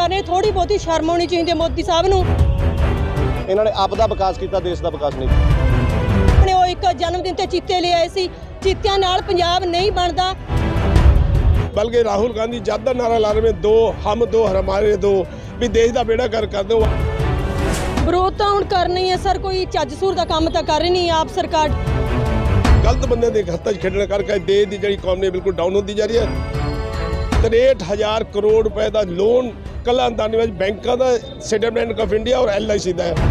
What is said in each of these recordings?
कर रहे, थोड़ी बहुत ही शर्म होनी चाहिए मोदी साहब नूं। इन्होंने आपदा विकास किया, देश का विकास नहीं किया। वो एक जन्मदिन ते चीते ले आए सी, चीतियां नाल पंजाब नहीं बनता। बल्कि राहुल गांधी जद का नारा ला रहे हैं, दो हम दो हमारे दो, भी देश का बेड़ा कर दो। विरोध तो हुण करना ही है सर, कोई चज सूर का काम तो कर ही नहीं आप सरकार। गलत बंदे के हत्थ खेडने करके देश की जी इकॉनमी बिल्कुल डाउन होती जा रही है। 63,000 करोड़ रुपए का लोन कल अंदानी बैंकों का, स्टेट बैंक ऑफ इंडिया और LIC का है।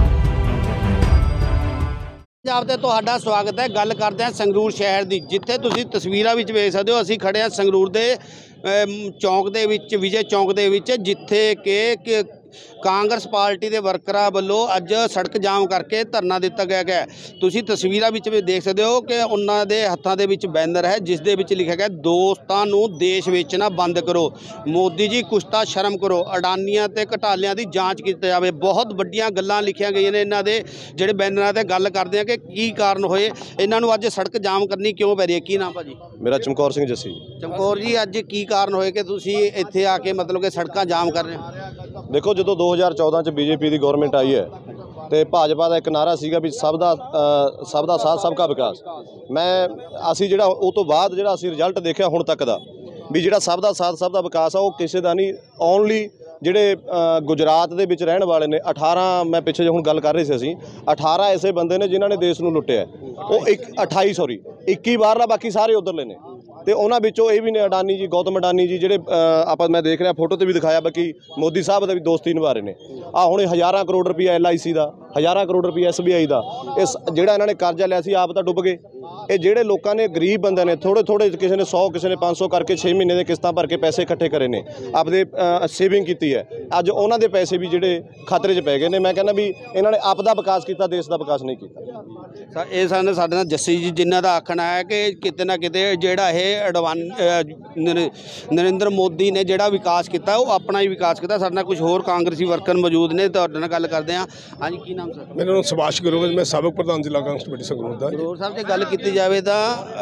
ਪੰਜਾਬ ਤੇ ਤੁਹਾਡਾ ਸਵਾਗਤ ਹੈ। ਗੱਲ ਕਰਦੇ ਹਾਂ ਸੰਗਰੂਰ ਸ਼ਹਿਰ ਦੀ, ਜਿੱਥੇ ਤੁਸੀਂ ਤਸਵੀਰਾਂ ਵਿੱਚ ਵੇਖ ਸਕਦੇ ਹੋ। ਅਸੀਂ ਖੜੇ ਹਾਂ ਸੰਗਰੂਰ ਦੇ ਚੌਂਕ ਦੇ ਵਿੱਚ, ਵਿਜੇ ਚੌਂਕ ਦੇ ਵਿੱਚ, ਜਿੱਥੇ ਕਿ ਕਾਂਗਰਸ ਪਾਰਟੀ ਦੇ ਵਰਕਰਾਂ ਵੱਲੋਂ ਅੱਜ ਸੜਕ ਜਾਮ ਕਰਕੇ ਧਰਨਾ ਦਿੱਤਾ ਗਿਆ ਹੈ। ਤੁਸੀਂ ਤਸਵੀਰਾਂ ਵਿੱਚ ਵੀ ਦੇਖ ਸਕਦੇ ਹੋ ਕਿ ਉਹਨਾਂ ਦੇ ਹੱਥਾਂ ਦੇ ਵਿੱਚ ਬੈਨਰ ਹੈ, ਜਿਸ ਦੇ ਵਿੱਚ ਲਿਖਿਆ ਗਿਆ ਦੋਸਤਾਂ ਨੂੰ ਦੇਸ਼ ਵੇਚਣਾ ਬੰਦ ਕਰੋ, ਮੋਦੀ ਜੀ ਕੁਛ ਤਾਂ ਸ਼ਰਮ ਕਰੋ, ਅਡਾਨੀਆਂ ਤੇ ਘਟਾਲਿਆਂ ਦੀ ਜਾਂਚ ਕੀਤੀ ਜਾਵੇ। ਬਹੁਤ ਵੱਡੀਆਂ ਗੱਲਾਂ ਲਿਖੀਆਂ ਗਈਆਂ ਨੇ ਇਹਨਾਂ ਦੇ ਜਿਹੜੇ ਬੈਨਰਾਂ ਤੇ। ਗੱਲ ਕਰਦੇ ਆ ਕਿ ਕੀ ਕਾਰਨ ਹੋਏ ਇਹਨਾਂ ਨੂੰ ਅੱਜ ਸੜਕ ਜਾਮ ਕਰਨੀ ਕਿਉਂ ਪੈ ਰਹੀ ਹੈ। ਕੀ ਨਾਮ ਭਾਜੀ? मेरा चमकौर सिंह जस्सी। ਚਮਕੌਰ ਜੀ, ਅੱਜ ਕੀ ਕਾਰਨ ਹੋਏ ਕਿ ਤੁਸੀਂ ਇੱਥੇ ਆ ਕੇ ਮਤਲਬ ਕਿ ਸੜਕਾਂ ਜਾਮ ਕਰ ਰਹੇ ਹੋ? देखो जो 2014 च BJP की गौरमेंट आई है तो भाजपा का एक नारा सीगा भी सब का साथ सबका विकास। मैं असी जिहड़ा उस तो बाद जिहड़ा असी रिजल्ट देखा हुण तक दा भी जिहड़ा सब का साथ सबका विकास आ, वो किसी का नहीं। ओनली ਜਿਹੜੇ ਗੁਜਰਾਤ ਦੇ ਵਿੱਚ ਰਹਿਣ ਵਾਲੇ ਨੇ 18, ਮੈਂ ਪਿੱਛੇ ਜੇ ਹੁਣ ਗੱਲ ਕਰ ਰਹੇ ਸੀ ਅਸੀਂ, 18 ਐਸੇ ਬੰਦੇ ਨੇ ਜਿਨ੍ਹਾਂ ਨੇ ਦੇਸ਼ ਨੂੰ ਲੁੱਟਿਆ। ਉਹ 21 ਬਾਹਰਲਾ, ਬਾਕੀ ਸਾਰੇ ਉਧਰਲੇ ਨੇ। ਤੇ ਉਹਨਾਂ ਵਿੱਚੋਂ ਇਹ ਵੀ ਨੇ ਅਡਾਨੀ ਜੀ, ਗੌਤਮ ਅਡਾਨੀ ਜੀ, ਜਿਹੜੇ ਆਪਾਂ ਮੈਂ ਦੇਖ ਰਿਹਾ ਫੋਟੋ ਤੇ ਵੀ ਦਿਖਾਇਆ, ਬਾਕੀ ਮੋਦੀ ਸਾਹਿਬ ਦਾ ਵੀ ਦੋਸਤੀ ਨਿਭਾ ਰਹੇ ਨੇ। ਆ ਹੁਣੇ ਹਜ਼ਾਰਾਂ ਕਰੋੜ ਰੁਪਈਆ LIC ਦਾ, ਹਜ਼ਾਰਾਂ ਕਰੋੜ ਰੁਪਈਆ SBI ਦਾ, ਇਸ ਜਿਹੜਾ ਇਹਨਾਂ ਨੇ ਕਰਜ਼ਾ ਲਿਆ ਸੀ ਆਪ ਤਾਂ ਡੁੱਬ ਗਏ। ਇਹ ਜਿਹੜੇ ਲੋਕਾਂ ਨੇ, ਗਰੀਬ ਬੰਦੇ ਨੇ, ਥੋੜੇ ਕਿਸੇ ਨੇ 100 ਕਿਸੇ ਨੇ 500 ਕਰਕੇ 6 ਮਹੀਨੇ ਦੇ ਕਿਸ਼ਤਾਂ ਭਰ ਕੇ ਪੈਸੇ ਇਕੱਠੇ ਕਰੇ ਨੇ, ਆਪਦੇ ਸੇਵਿੰਗ ਕੀਤੀ ਹੈ, ਅੱਜ ਉਹਨਾਂ ਦੇ ਪੈਸੇ ਵੀ ਜਿਹੜੇ ਖਤਰੇ 'ਚ ਪੈ ਗਏ ਨੇ। ਮੈਂ ਕਹਿੰਦਾ ਵੀ ਇਹਨਾਂ ਨੇ ਆਪਦਾ ਵਿਕਾਸ ਕੀਤਾ, ਦੇਸ਼ ਦਾ ਵਿਕਾਸ ਨਹੀਂ ਕੀਤਾ। ਇਹ ਸਾਡੇ ਨਾਲ ਜੱਸੀ ਜੀ, ਜਿਨ੍ਹਾਂ ਦਾ ਆਖਣਾ ਹੈ ਕਿ ਕਿਤੇ ਨਾ ਕਿਤੇ ਜਿਹੜਾ ਇਹ ਨਰਿੰਦਰ ਮੋਦੀ ਨੇ ਜਿਹੜਾ ਵਿਕਾਸ ਕੀਤਾ ਉਹ ਆਪਣਾ ਹੀ ਵਿਕਾਸ ਕੀਤਾ। ਸਾਡੇ ਨਾਲ ਕੁਝ ਹੋਰ ਕਾਂਗਰਸੀ ਵਰਕਰ ਮੌਜੂਦ ਨੇ, ਤੁਹਾਡੇ ਨਾਲ ਗੱਲ ਕਰਦੇ ਹਾਂ। ਹਾਂਜੀ, ਕੀ ਨਾਮ ਸਰ? ਮੇਰਾ ਨਾਮ ਸੁਭਾਸ਼ ਗੁਰੂਵਰ, ਮੈਂ ਸਾਬਕ ਪ੍ਰਧਾਨ ਜ਼ਿਲ੍ਹਾ ਕਾਂਗਰਸ ਕਮੇਟੀ ਸੰਗਰੂਰ ਦਾ। ਗੁਰੂਵਰ ਸਾਹਿਬ, ਜੇ ਗੱਲ ਕੀਤੀ ਜਾਵੇ ਤਾਂ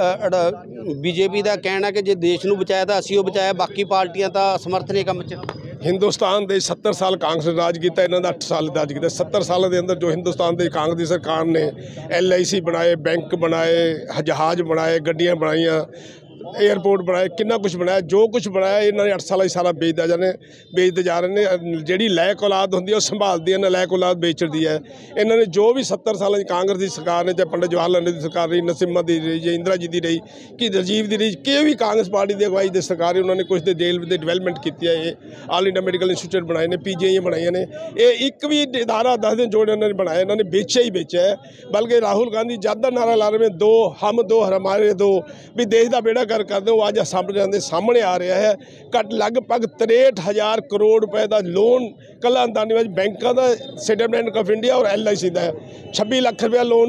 BJP ਦਾ ਕਹਿਣਾ ਕਿ ਜੇ ਦੇਸ਼ ਨੂੰ ਬਚਾਇਆ ਤਾਂ ਅਸੀਂ ਉਹ ਬਚਾਇਆ, ਬਾਕੀ ਪਾਰਟੀਆਂ ਤਾਂ ਅਸਮਰਥ ਨੇ ਕੰਮ 'ਚ। हिंदुस्तान के 70 साल कांग्रेस राज किया, इन्हों का 8 साल राज किया। 70 सालों के अंदर जो हिंदुस्तान की कांग्रेस की सरकार ने LIC बनाए, बैंक बनाए, जहाज़ बनाए, गड्डियाँ बनाइया, एयरपोर्ट बनाए, कितना कुछ बनाया। जो कुछ बनाया इन्होंने 8 साल सारा बेचते जा रहे हैं। जी लैक औलाद होंगी संभालती है, नलैक औलाद बेचती है। इन्होंने जो भी 70 साल कांग्रेस की सरकार ने, चाहे पंडित जवाहर लाल नेहरू की सरकार रही, नरसिम्हा की रही, या इंदिरा जी की रही, कि राजीव की रही, कि भी कांग्रेस पार्टी की अगवाई की सरकार है, उन्होंने कुछ जेल की डिवेलपमेंट की है। ये ऑल इंडिया मैडिकल इंस्टीट्यूट बनाए ने, PGI बनाई ने। ये एक भी इदारा 10 दिन जोड़ इन्होंने बनाया, इन्होंने बेचा ही बेचा है। बल्कि राहुल गांधी जद का नारा ला रहे हैं, दो हम दो हमारे दो, भी देश का बेड़ा कर दो। आज सामने आ रहा है घट लगभग 63,000 करोड़ रुपए का लोन कल अंदानी बैंकों का, स्टेट बैंक ऑफ इंडिया और LIC का है। 26 लाख रुपया loan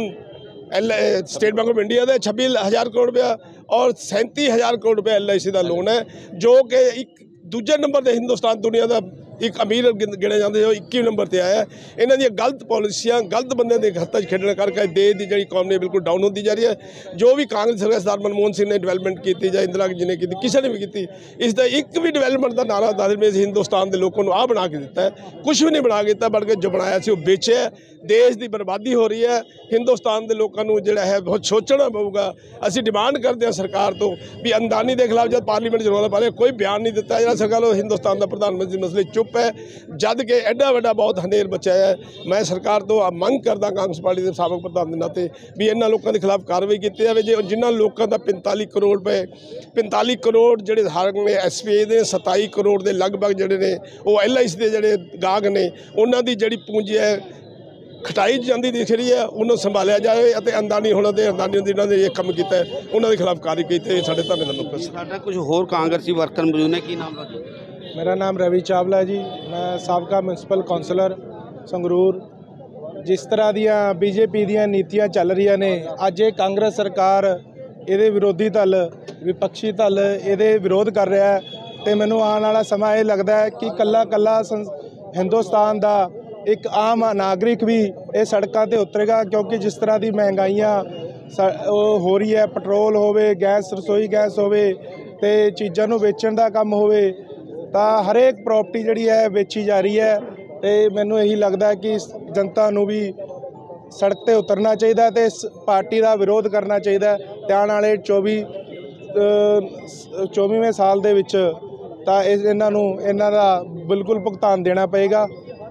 State Bank of India का, 26,000 करोड़ रुपया, और 37,000 करोड़ रुपया LIC का लोन है, जो कि एक दूजे नंबर पर हिंदुस्तान दुनिया का एक अमीर गिने जाते जो 21 नंबर पर आया। इन्हों दी गलत पॉलिसियां, गलत बंदे के हत्थ खेडने करके देश की जी इकॉनमी बिल्कुल डाउन होती जा रही है। जो भी कांग्रेस सरकार मनमोहन सिंह ने डिवेलपमेंट की, या इंदिरा जी ने की, किसी ने भी की, इसका एक भी डिवेलपमेंट का नारा दस में हिंदुस्तान के लोगों को आ बना के दिता है। कुछ भी नहीं बना के दिता, बल्कि जो बनाया से बेचे है। देश की बर्बादी हो रही है। हिंदुस्तान के लोगों को जोड़ा है बहुत सोचना पऊगा। असी डिमांड करते हैं सरकार तो भी अंदानी के खिलाफ जब पार्लीमेंट च रौला पा रहे, कोई बयान नहीं दिता। जो सरकार हिंदुस्तान का प्रधानमंत्री मसले चुप है, जद के एडा वड्डा बहुत हनेर बचाया है। मैं सरकार तो मंग करदा कांग्रेस पार्टी के साबक प्रधान के नाते भी इन्होंने लोगों के खिलाफ कार्रवाई की जाए। जो जिन्होंने लोगों का 45 करोड़ रुपए, 45 करोड़ जोड़े धारक ने SBI के, 27 करोड़ के लगभग जोड़े ने वो LIC के जोड़े गाहक ने, उन्होंने जी पूंजी है खटाई जाती दिख रही है, उन्होंने संभालिया जाए। अंदानी होना दे, अंदानी जिन्होंने ये काम किया उन्होंने खिलाफ कार्रवाई की। साढ़े धरने का मुख्य साडा कुछ होर कांग्रेसी वर्कर मौजूद ने। की नाम है? मेरा नाम रवि चावला जी, मैं साबका म्यूनसिपल कौंसलर संगरूर। जिस तरह दियाँ BJP दियाँ नीतियाँ चल रही ने, अज ये कांग्रेस सरकार ये विरोधी दल, विपक्षी दल ये विरोध कर रहा है। तो मैनू आने वाला समा ये लगता है कि कला कला हिंदुस्तान का एक आम नागरिक भी ये सड़कों पर उतरेगा, क्योंकि जिस तरह की महंगाइयाँ हो रही है, पेट्रोल होवे, गैस, रसोई गैस होवे, ते चीज़ों को बेचण का काम होवे, ਤਾਂ ਹਰੇਕ ਪ੍ਰਾਪਰਟੀ ਜਿਹੜੀ ਹੈ ਵੇਚੀ ਜਾ ਰਹੀ ਹੈ ਤੇ ਮੈਨੂੰ ਇਹੀ ਲੱਗਦਾ ਕਿ ਜਨਤਾ ਨੂੰ ਵੀ ਸੜਕ ਤੇ ਉਤਰਨਾ ਚਾਹੀਦਾ ਤੇ ਇਸ ਪਾਰਟੀ ਦਾ ਵਿਰੋਧ ਕਰਨਾ ਚਾਹੀਦਾ ਤੇ ਆਉਣ ਵਾਲੇ 24ਵੇਂ ਸਾਲ ਦੇ ਵਿੱਚ ਤਾਂ ਇਹਨਾਂ ਦਾ ਬਿਲਕੁਲ ਭੁਗਤਾਨ ਦੇਣਾ ਪਏਗਾ।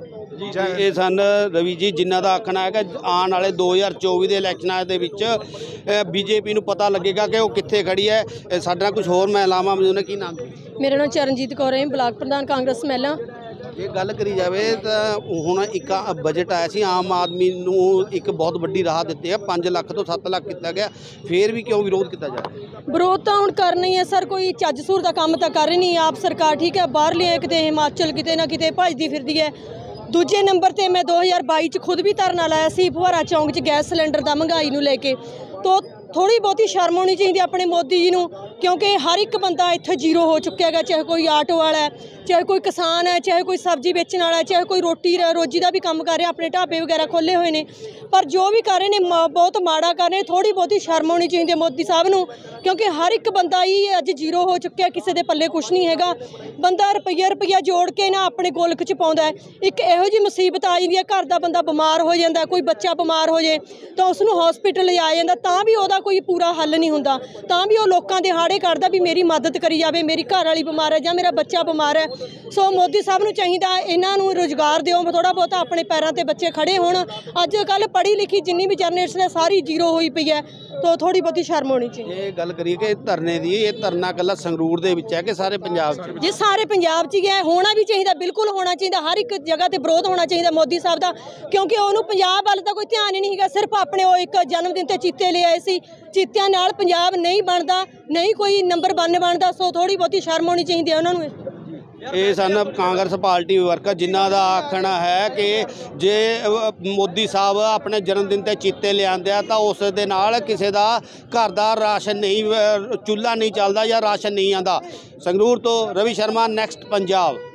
ਇਹ ਸਨ ਰਵੀ ਜੀ ਜਿਨ੍ਹਾਂ ਦਾ ਆਖਣਾ ਹੈ ਕਿ ਆਉਣ ਵਾਲੇ 2024 ਦੇ ਇਲੈਕਸ਼ਨਾਂ ਦੇ ਵਿੱਚ ਬੀਜੇਪੀ ਨੂੰ ਪਤਾ ਲੱਗੇਗਾ ਕਿ ਉਹ ਕਿੱਥੇ ਖੜੀ ਹੈ। ਸਾਡੇ ਨਾਲ ਕੁਝ ਹੋਰ ਮਹਿਲਾਵਾਂ ਮੌਜੂਦ ਨੇ। ਕੀ ਨਾਮ ਜੀ? ਮੇਰਾ ਨਾਮ ਚਰਨਜੀਤ ਕੌਰ ਹੈ, ਬਲਾਕ ਪ੍ਰਧਾਨ ਕਾਂਗਰਸ ਮਹਿਲਾ। ਜੇ ਗੱਲ ਕਰੀ ਜਾਵੇ ਤਾਂ ਹੁਣ ਇੱਕ ਬਜਟ ਆਇਆ ਸੀ, ਆਮ ਆਦਮੀ ਨੂੰ ਇੱਕ ਬਹੁਤ ਵੱਡੀ ਰਾਹਤ ਦਿੱਤੀ ਹੈ, 5 ਲੱਖ ਤੋਂ 7 ਲੱਖ ਕੀਤਾ ਗਿਆ, ਫਿਰ ਵੀ ਕਿਉਂ ਵਿਰੋਧ ਕੀਤਾ ਜਾ ਰਿਹਾ? ਵਿਰੋਧ ਤਾਂ ਹੁਣ ਕਰਨਾ ਹੀ ਹੈ ਸਰ, ਕੋਈ ਚੱਜ ਸੂਰ ਦਾ ਕੰਮ ਤਾਂ ਕਰ ਹੀ ਨਹੀਂ ਆਪ ਸਰਕਾਰ। ਠੀਕ ਹੈ, ਬਾਹਰਲੇ ਕਿਤੇ ਹਿਮਾਚਲ ਕਿਤੇ ਨਾ ਕਿਤੇ ਭੱਜਦੀ ਫਿਰਦੀ ਹੈ। ਦੂਜੇ ਨੰਬਰ ਤੇ ਮੈਂ 2022 ਚ ਖੁਦ ਵੀ ਧਰਨਾ ਲਾਇਆ ਸੀ ਫੁਹਾਰਾ ਚੌਂਕ 'ਚ ਗੈਸ ਸਿਲੰਡਰ ਦਾ ਮਹਿੰਗਾਈ ਨੂੰ ਲੈ ਕੇ। ਤੋ ਥੋੜੀ ਬਹੁਤੀ ਸ਼ਰਮ ਹੋਣੀ ਚਾਹੀਦੀ ਆਪਣੇ ਮੋਦੀ ਜੀ ਨੂੰ, ਕਿਉਂਕਿ ਹਰ ਇੱਕ ਬੰਦਾ ਇੱਥੇ ਜ਼ੀਰੋ ਹੋ ਚੁੱਕਿਆ ਹੈਗਾ, ਚਾਹੇ ਕੋਈ ਆਟੋ ਵਾਲਾ ਹੈ, ਚਾਹੇ ਕੋਈ ਕਿਸਾਨ ਹੈ, ਚਾਹੇ ਕੋਈ ਸਬਜ਼ੀ ਵੇਚਣ ਵਾਲਾ ਹੈ, ਚਾਹੇ ਕੋਈ ਰੋਜੀ ਦਾ ਵੀ ਕੰਮ ਕਰ ਰਿਹਾ, ਆਪਣੇ ਢਾਬੇ ਵਗੈਰਾ ਖੋਲ੍ਹੇ ਹੋਏ ਨੇ। ਪਰ ਜੋ ਵੀ ਕਰ ਰਹੇ ਨੇ ਬਹੁਤ ਮਾੜਾ ਕਰ ਰਹੇ। ਥੋੜੀ ਬਹੁਤੀ ਸ਼ਰਮ ਹੋਣੀ ਚਾਹੀਦੀ ਹੈ ਮੋਦੀ ਸਾਹਿਬ ਨੂੰ, ਕਿਉਂਕਿ ਹਰ ਇੱਕ ਬੰਦਾ ਹੀ ਅੱਜ ਜ਼ੀਰੋ ਹੋ ਚੁੱਕਿਆ, ਕਿਸੇ ਦੇ ਪੱਲੇ ਕੁਛ ਨਹੀਂ ਹੈਗਾ। ਬੰਦਾ ਰੁਪਈਆ ਜੋੜ ਕੇ ਨਾ ਆਪਣੇ ਗੋਲਕ 'ਚ ਪਾਉਂਦਾ। ਇੱਕ ਇਹੋ ਜਿਹੀ ਮੁਸੀਬਤ ਆ ਜਾਂਦੀ ਹੈ, ਘਰ ਦਾ ਬੰਦਾ ਬਿਮਾਰ ਹੋ ਜਾਂਦਾ, ਕੋਈ ਬੱਚਾ ਬਿਮਾਰ ਹੋ ਜੇ ਤਾਂ ਉਸ ਨੂੰ ਹਸਪੀਟਲ ਲਿਜਾਇਆ ਜਾਂਦਾ, ਤਾਂ ਵੀ ਉਹਦਾ ਕੋਈ ਪੂਰਾ ਹੱਲ ਨਹੀਂ ਹੁੰਦਾ, ਤਾਂ ਵੀ ਉਹ ਲੋਕਾਂ ਦੇ ਹਾੜੇ ਕੱਢਦਾ ਵੀ ਮੇਰੀ ਮਦਦ ਕਰੀ ਜਾਵੇ, ਮੇਰੀ ਘਰ ਵਾਲੀ ਬਿਮਾਰ ਹੈ ਜਾਂ ਮੇਰਾ ਬੱਚਾ ਬਿਮਾਰ ਹੈ। ਸੋ ਮੋਦੀ ਸਾਹਿਬ ਨੂੰ ਚਾਹੀਦਾ ਇਹਨਾਂ ਨੂੰ ਰੁਜ਼ਗਾਰ ਦਿਓ, ਥੋੜ੍ਹਾ ਬਹੁਤਾ ਆਪਣੇ ਪੈਰਾਂ 'ਤੇ ਬੱਚੇ ਖੜੇ ਹੋਣ। ਅੱਜ ਕੱਲ੍ਹ ਪੜ੍ਹੀ ਲਿਖੀ ਜਿੰਨੀ ਵੀ ਜਨਰੇਸ਼ਨ ਹੈ ਸਾਰੀ ਜ਼ੀਰੋ ਹੋਈ ਪਈ ਹੈ, ਤਾਂ ਥੋੜ੍ਹੀ ਬਹੁਤੀ ਸ਼ਰਮ ਹੋਣੀ ਚਾਹੀਦੀ। ਇਹ ਗੱਲ ਕਰੀਏ ਕਿ ਧਰਨੇ ਦੀ, ਇਹ ਧਰਨਾ ਇਕੱਲਾ ਸੰਗਰੂਰ ਦੇ ਵਿੱਚ ਹੈ ਕਿ ਸਾਰੇ ਪੰਜਾਬ 'ਚ? ਜੇ ਸਾਰੇ ਪੰਜਾਬ 'ਚ ਹੀ ਹੈ, ਹੋਣਾ ਵੀ ਚਾਹੀਦਾ, ਬਿਲਕੁਲ ਹੋਣਾ ਚਾਹੀਦਾ। ਹਰ ਇੱਕ ਜਗ੍ਹਾ ਤੇ ਵਿਰੋਧ ਹੋਣਾ ਚਾਹੀਦਾ ਮੋਦੀ ਸਾਹਿਬ ਦਾ, ਕਿਉਂਕਿ ਉਹਨੂੰ ਪੰਜਾਬ ਵੱਲ ਤਾਂ ਕੋਈ ਧਿਆਨ ਹੀ ਨਹੀਂ ਹੈਗਾ। ਸਿਰਫ ਆਪਣੇ ਉਹ ਇੱਕ ਜਨਮ ਦਿਨ ਤੇ ਚੀਤੇ ਲੈ ਆਏ ਸੀ, ਚੀਤਿਆਂ ਨਾਲ ਪੰਜਾਬ ਨਹੀਂ ਬਣਦਾ, ਨਹੀਂ ਕੋਈ ਨੰਬਰ 1 ਬਣਦਾ। ਸੋ ਥੋੜੀ ਬਹੁਤੀ ਸ਼ਰਮ ਹੋਣੀ ਚਾਹੀਦੀ ਹੈ ਉਹਨਾਂ ਨੂੰ। ਇਹ ਸਨ ਕਾਂਗਰਸ ਪਾਰਟੀ ਵਰਕਰ ਜਿਨ੍ਹਾਂ ਦਾ ਆਖਣਾ ਹੈ ਕਿ ਜੇ ਮੋਦੀ ਸਾਹਿਬ ਆਪਣੇ ਜਨਮ ਦਿਨ ਤੇ ਚੀਤੇ ਲਿਆਂਦੇ ਆ ਤਾਂ ਉਸ ਦੇ ਨਾਲ ਕਿਸੇ ਦਾ ਘਰ ਦਾ ਰਾਸ਼ਨ ਨਹੀਂ, ਚੁੱਲ੍ਹਾ ਨਹੀਂ ਚੱਲਦਾ ਜਾਂ ਰਾਸ਼ਨ ਨਹੀਂ ਆਉਂਦਾ। ਸੰਗਰੂਰ ਤੋਂ ਰਵੀ ਸ਼ਰਮਾ, ਨੈਕਸਟ ਪੰਜਾਬ।